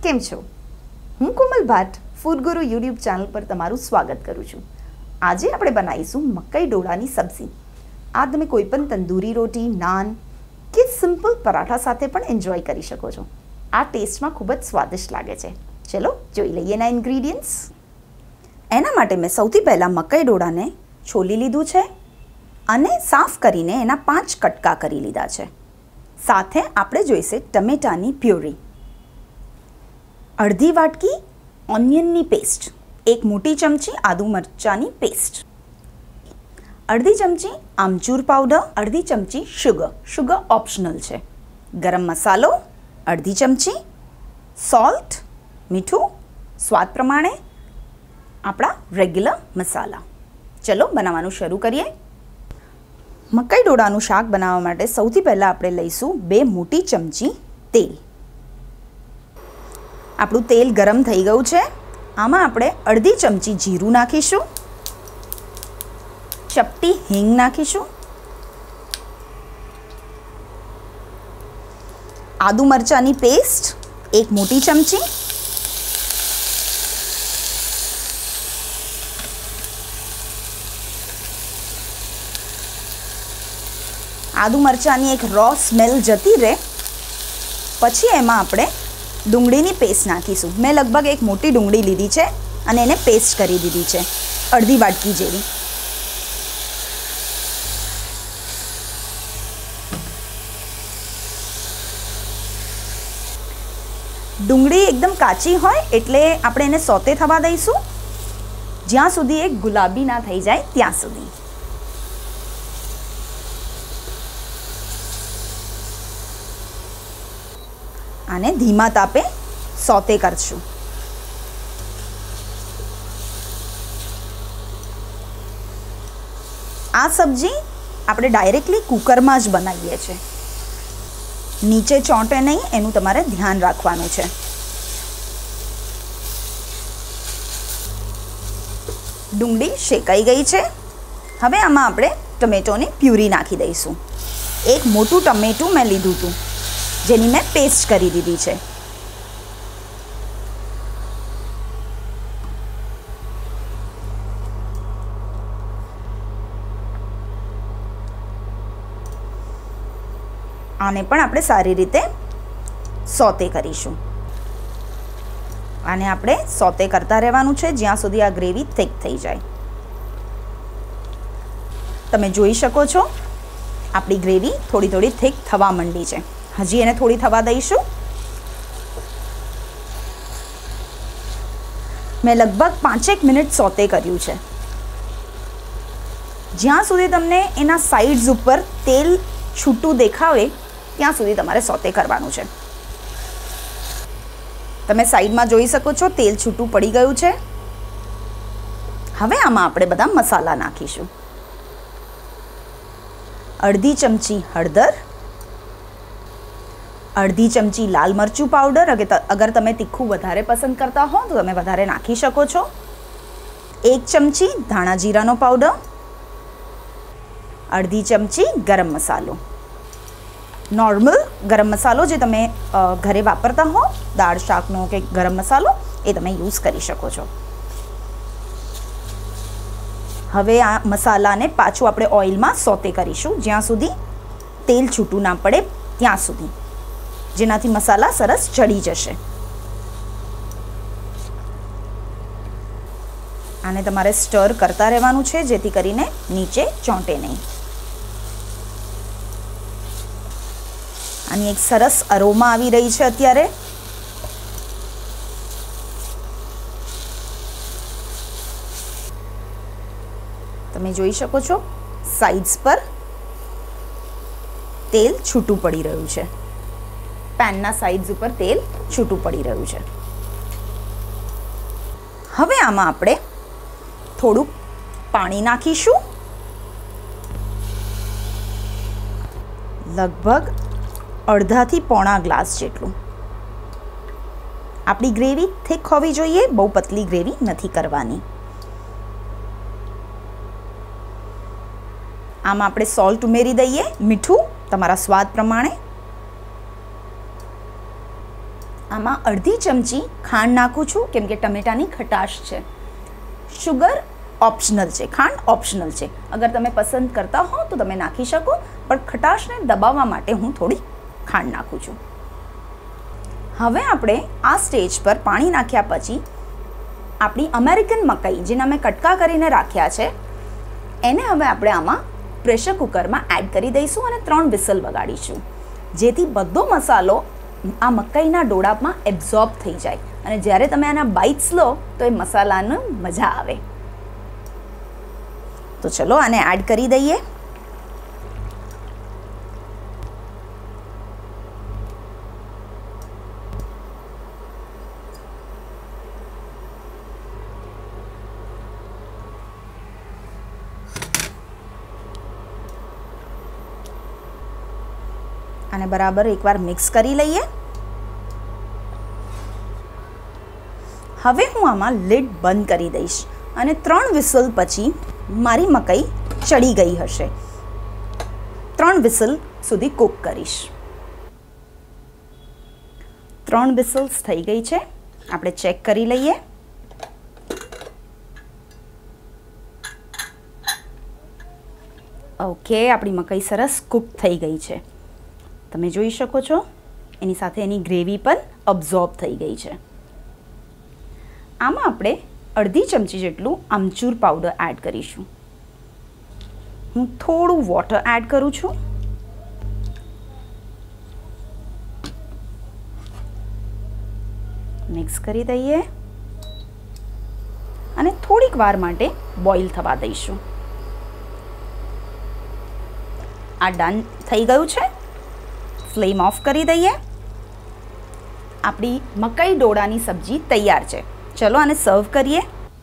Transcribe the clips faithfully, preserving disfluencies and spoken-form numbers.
કેમ છો? હું Komal Bhatt food guru YouTube channel પર તમારું સ્વાગત કરું છું. આજે આપણે બનાવીશું મકાઈ ડોળાની સબ્જી. આ તમે કોઈ પણ તંદૂરી રોટી, નાન કે સિમ્પલ પરાઠા સાથે પણ એન્જોય કરી શકો છો. આ ટેસ્ટમાં ખૂબ જ સ્વાદિષ્ટ લાગે છે. ચલો જોઈ લઈએ એના ઇન્ગ્રીડિયન્ટ્સ. એના માટે મેં સૌથી પહેલાં મકાઈ ડોળાને છોલી લીધું છે અને સાફ કરીને એના પાંચ કટકા કરી લીધા છે. સાથે આપણે જોઈશે ટમેટાની પ્યુરી, અડધી વાટકી ઓનિયનની પેસ્ટ, એક મોટી ચમચી આદુ મરચાંની પેસ્ટ, અડધી ચમચી આમચૂર પાવડર, અડધી ચમચી શુગર, શુગર ઓપ્શનલ છે, ગરમ મસાલો અડધી ચમચી, સોલ્ટ મીઠું સ્વાદ પ્રમાણે, આપણા રેગ્યુલર મસાલા. ચલો બનાવવાનું શરૂ કરીએ. મકાઈ ડોળાનું શાક બનાવવા માટે સૌથી પહેલાં આપણે લઈશું બે મોટી ચમચી તેલ. આપણું તેલ ગરમ થઈ ગયું છે. આમાં આપણે અડધી ચમચી જીરું નાખીશું, ચપટી હિંગ નાખીશું, આદુ મરચાંની પેસ્ટ એક મોટી ચમચી, આદુ મરચાંની એક રો સ્મેલ જતી રહે પછી એમાં આપણે ડુંગળીની પેસ્ટ નાખીશું. મેં લગભગ એક મોટી ડુંગળી લીધી છે અને એને પેસ્ટ કરી દીધી છે, અડધી વાટકી જેવી. ડુંગળી એકદમ કાચી હોય એટલે આપણે એને સોતે થવા દઈશું જ્યાં સુધી એ ગુલાબી ના થઈ જાય ત્યાં સુધી. આને ધીમા તાપે સોતે કરશું. આ સબ્જી આપણે ડાયરેક્ટલી કુકરમાં જ બનાવીએ છીએ. નીચે ચોંટે નહીં એનું તમારે ધ્યાન રાખવાનું છે. ડુંગળી શેકાઈ ગઈ છે. હવે આમાં આપણે ટમેટોની પ્યુરી નાખી દઈશું. એક મોટું ટમેટું મેં લીધું હતું જેની મેં પેસ્ટ કરી દીધી છે. આને પણ આપણે સારી રીતે સોતે કરીશું. આને આપણે સોતે કરતા રહેવાનું છે જ્યાં સુધી આ ગ્રેવી થીક થઈ જાય. તમે જોઈ શકો છો આપણી ગ્રેવી થોડી થોડી થીક થવા માંડી છે. હજી એને થોડી થવા દઈશું. મેં લગભગ પાંચેક મિનિટ સોતે કર્યું છે. જ્યાં સુધી તમને એના સાઈડ્સ ઉપર તેલ છૂટું દેખાવે ત્યાં સુધી તમારે સોતે કરવાનું છે. તમે સાઈડમાં જોઈ શકો છો તેલ છૂટું પડી ગયું છે. હવે આમાં આપણે બધા મસાલા નાખીશું. અડધી ચમચી હળદર, અડધી ચમચી લાલ મરચું પાવડર, અગર તમે તીખું વધારે પસંદ કરતા હો તો તમે વધારે નાખી શકો છો, એક ચમચી ધાણા જીરાનો પાવડર, અડધી ચમચી ગરમ મસાલો, નોર્મલ ગરમ મસાલો જે તમે ઘરે વાપરતા હો, દાળ શાકનો કે ગરમ મસાલો એ તમે યુઝ કરી શકો છો. હવે આ મસાલાને પાછું આપણે ઓઇલમાં સોતે કરીશું જ્યાં સુધી તેલ છૂટું ના પડે ત્યાં સુધી, જેનાથી મસાલા સરસ ચડી જશે. આને તમારે સ્ટર કરતા રહેવાનું છે જેથી કરીને નીચે ચોંટે નહીં. આની એક સરસ અરોમા આવી રહી છે અત્યારે. તમે જોઈ શકો છો સાઇડ્સ પર તેલ છૂટું પડી રહ્યું છે. પેનના સાઇડ્સ ઉપર તેલ છૂટું પડી રહ્યું છે. હવે આમાં આપણે થોડું પાણી નાખીશું. લગભગ અડધાથી પોણા ગ્લાસ જેટલું. આપણી ગ્રેવી થીક હોવી જોઈએ, બહુ પતલી ગ્રેવી નથી કરવાની. આમાં આપણે સોલ્ટ ઉમેરી દઈએ, મીઠું તમારા સ્વાદ પ્રમાણે. આમાં અડધી ચમચી ખાંડ નાખું છું કેમ કે ટમેટાની ખટાશ છે. શુગર ઓપ્શનલ છે, ખાંડ ઓપ્શનલ છે. અગર તમે પસંદ કરતા હો તો તમે નાખી શકો, પણ ખટાશને દબાવવા માટે હું થોડી ખાંડ નાખું છું. હવે આપણે આ સ્ટેજ પર પાણી નાખ્યા પછી આપણી અમેરિકન મકાઈ જેને અમે કટકા કરીને રાખ્યા છે એને હવે આપણે આમાં પ્રેશર કુકરમાં એડ કરી દઈશું અને ત્રણ વિસલ વગાડીશું, જેથી બધો મસાલો આ મકાઈના ડોળામાં એબ્ઝોર્બ થઈ જાય અને જ્યારે તમે આના બાઇટ્સ લો તો એ મસાલાનો મજા આવે. તો ચલો આને એડ કરી દઈએ. અને બરાબર એકવાર મિક્સ કરી લઈએ. હવે હું આમાં લીડ બંધ કરી દઈશ અને ત્રણ વિસલ પછી મારી મકાઈ ચડી ગઈ હશે. ત્રણ વિસલ સુધી કૂક કરીશ. ત્રણ વિસલ્સ થઈ ગઈ છે, આપણે ચેક કરી લઈએ. ઓકે, આપણી મકાઈ સરસ કૂક થઈ ગઈ છે. તમે જોઈ શકો છો એની સાથે એની ગ્રેવી પણ અબ્ઝોર્બ થઈ ગઈ છે. આમાં આપણે અડધી ચમચી જેટલું આમચૂર પાવડર એડ કરીશું. હું થોડું વોટર એડ કરું છું. મિક્સ કરી દઈએ અને થોડીક વાર માટે બોઇલ થવા દઈશું. આ ડન થઈ ગયું છે. ફ્લેમ ઓફ કરી દઈએ. આપણી મકાઈ ડોળાની સબ્જી તૈયાર છે. ચલો આને સર્વ કરીએ.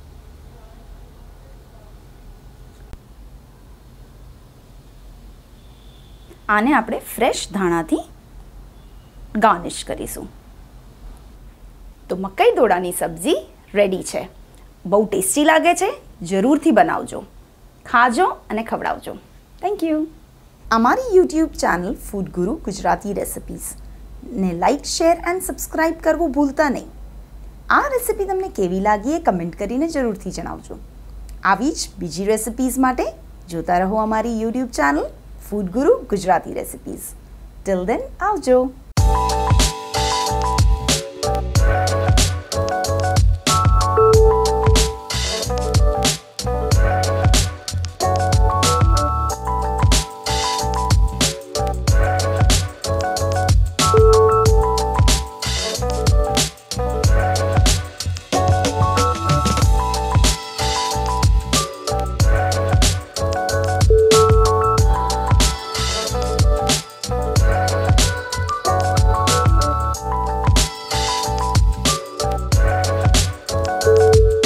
આને આપણે ફ્રેશ ધાણાથી ગાર્નિશ કરીશું. તો મકાઈ ડોળાની સબ્જી રેડી છે. બહુ ટેસ્ટી લાગે છે. જરૂરથી બનાવજો, ખાજો અને ખવડાવજો. Thank you. અમારી YouTube channel food guru Gujarati recipes ને લાઇક, શેર એન્ડ સબસ્ક્રાઈબ કરવું ભૂલતા નહીં. આ રેસિપી તમને કેવી લાગી એ કમેન્ટ કરીને જરૂરથી જણાવજો. આવી જ બીજી રેસિપીઝ માટે જોતા રહો અમારી YouTube channel food guru Gujarati recipes. Till દેન આવજો.